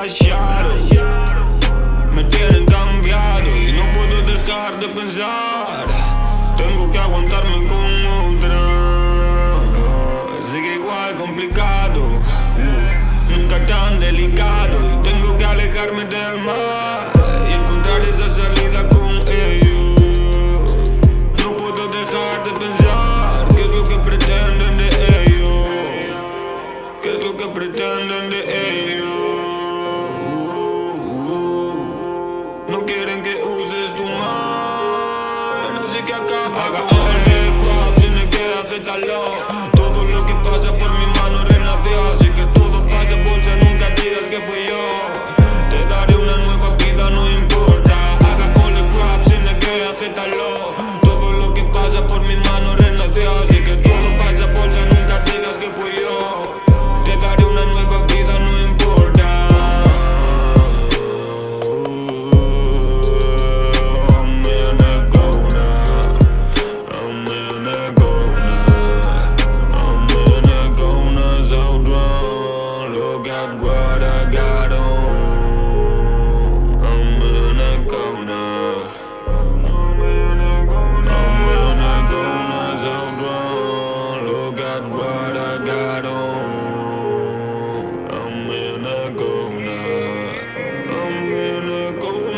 shadow. Me tienen cambiado y no puedo dejar de pensar. Tengo que aguantarme con otra. Sigue igual complicado, nunca tan delicado. Y tengo que alejarme del mal y encontrar esa salida con ellos. No puedo dejar de pensar qué es lo que pretenden de ellos. ¿Qué es lo que pretenden de ellos? No quieren que uses tu mano, así que acaba con el rap. Tienes que aceptarlo. Todo lo que pasa por mi mano renació. Así que todo pasa, bolsa, nunca digas que fui yo. Te daré una nueva vida, no importa. Haga polygraph, tienes que aceptarlo. Todo lo que pasa por mi mano renació. Así que todo pasa, bolsa, nunca digas que fui yo. Te daré una nueva vida, no importa. What I got on, I'm in a corner. I'm in a corner, so drunk. Look at what I got on. I'm in a corner. I'm in a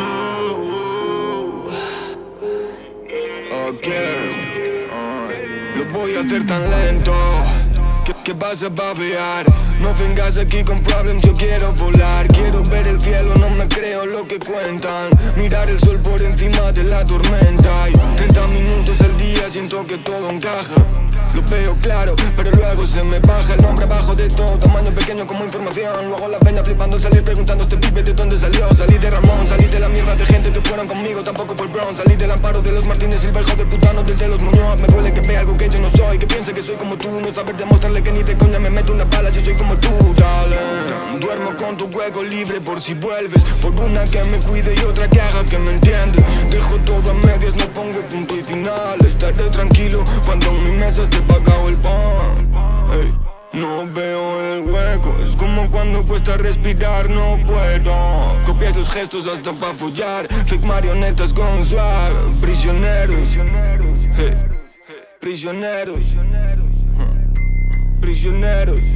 corner. Okay, lo voy a hacer tan lento que vas a babear. No vengas aquí con problemas, yo quiero volar. Quiero ver el cielo, no me creo lo que cuentan. Mirar el sol por encima de la tormenta. Y 30 minutos al día siento que todo encaja. Lo veo claro, pero luego se me baja el nombre abajo de todo. Tamaño pequeño como información. Luego la peña flipando al salir preguntando este pibe de dónde salió. Salí de Ramón, salí de la mierda de gente que fueron conmigo. Tampoco fue Brown, salí del amparo de los Martínez Silva, hijo de puta, no del de los Muñoz. Me duele que vea algo que yo no soy, que piense que soy como tú. No saber demostrarle que ni de coña me meto una bala si soy como tú, darling. Duermo con tu hueco libre por si vuelves. Por una que me cuide y otra que haga que me entiende. Dejo todo a medias, no pongo punto y final. Estaré tranquilo cuando en mi mesa esté pagado el pan. Hey, no veo el hueco, es como cuando cuesta respirar, no puedo. Copias los gestos hasta pa' follar. Fake marionetas con swag. Prisioneros, hey, prisioneros, prisioneros.